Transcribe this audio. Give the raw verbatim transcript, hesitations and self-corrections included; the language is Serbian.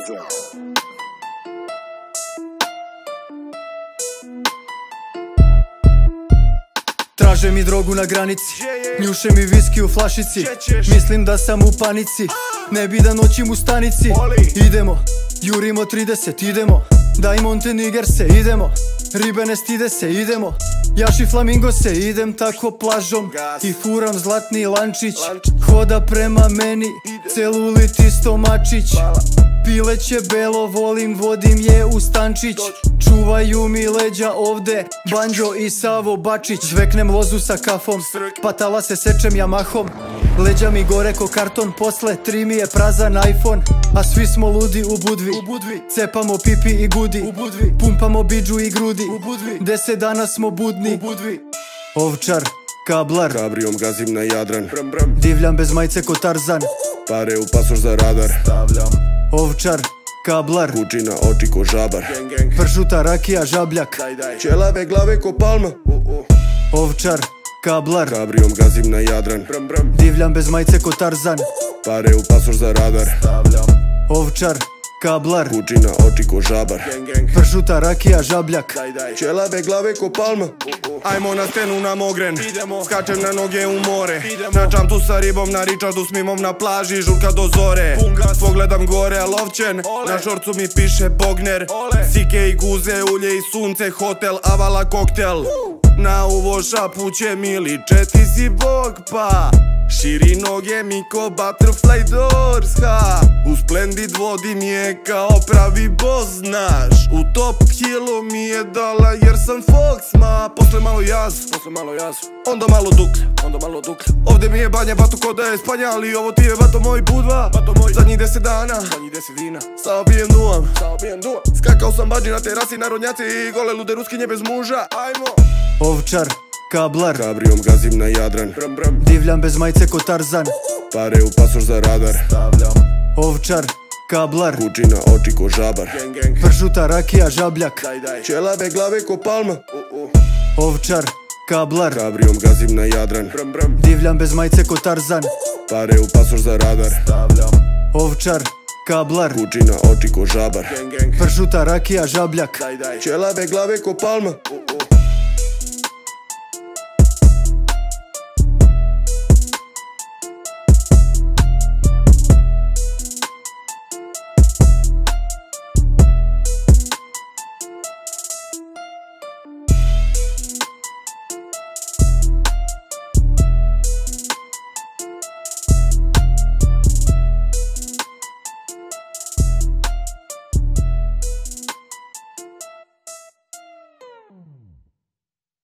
Traže mi drogu na granici, njuše mi viski u flašici. Mislim da sam u panici, ne bi da noćim u stanici. Idemo, jurimo trideset, idemo, daj Monteniger se, idemo, ribe ne stide se, idemo, jaši flamingo se. Idem tako plažom i furam zlatni lančić. Hoda prema meni, celulit i stomačić. Pileće belo, volim, vodim je u stančić. Čuvaju mi leđa ovde Banđo i Savo Bačić. Zveknem lozu sa kafom, patala se sečem Yamahom. Leđa mi gore ko karton, posle tri mi je prazan iPhone. A svi smo ludi u Budvi, cepamo pipi i gudi, pumpamo bidžu i grudi, deset dana smo budni. Ovčar, kablar, kabrijom gazim na Jadran. divljam bez majice ko Tarzan. Pare u pasoš za radar. Ovčar, kablar, kučina oči ko žabar. pršuta rakija žabljak. Ćelave glave ko palma. Ovčar, kablar, kabrijom gazim na Jadran. divljam bez majice ko Tarzan. Pare u pasoš za radar. Ovčar, kablar, kučina oči ko žabar. pršuta rakija žabljak. Ćelave glave ko palma. Ajmo na stenu na Mogren, skačem na noge u more. Načam tu sa ribom na Richardu, s mimom na plaži, žurka do zore. Pogledam gore, a lovčen, na šorcu mi piše Bogner. Sike i guze, ulje i sunce, hotel, avala koktel. Na uvo šapuće mi liče, ti si bog pa širi noge mi ko butterfly doors, ha. U Splendid vodim je kao pravi boss, znaš. U top kilo mi je dala jer sam Fox, ma. Posle malo jaz, posle malo jaz, onda malo duklja, onda malo duklja. Ovde mi je banja, bato ko da je Spanjal. I ovo ti je bato moj budva, bato moj zadnjih deset dana, zadnjih deset dina. Samo pijem duvam, samo pijem duvam. Skakao sam bađi na terasi, narodnjaci i gole lude ruskinje bez muža. Ajmo. Ovčar, kablar, kabrijom gazim na Jadran. divljam bez majice ko Tarzan. Pare u pasoš za radar. Ovčar, kablar, kučina oči ko žabar. pršuta rakija žabljak. Ćelave glave ko palma. Ovčar, kablar, kabrijom gazim na Jadran. divljam bez majice ko Tarzan. Pare u pasoš za radar. Ovčar, kablar, kučina oči ko žabar. pršuta rakija žabljak. Ćelave glave ko palma.